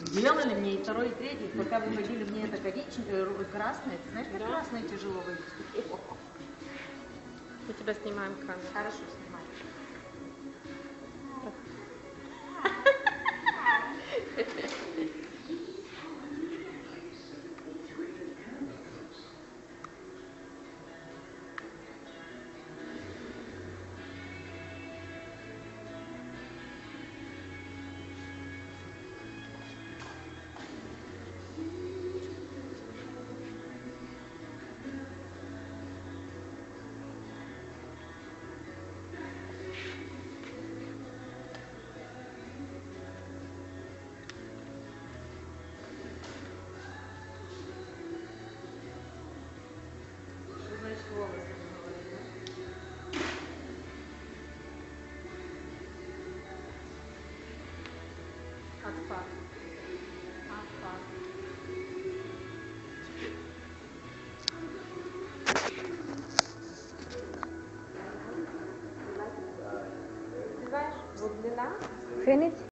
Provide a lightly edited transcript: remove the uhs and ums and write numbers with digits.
Делали мне и второй, и третий. Пока выводили мне это коричневое, красное. Ты знаешь, как красное тяжело вывести? Мы тебя снимаем камеру. Хорошо, снимай. Значит, волосы говорят, да? Отпад. Отпад. Ты знаешь, вот длина. Финить?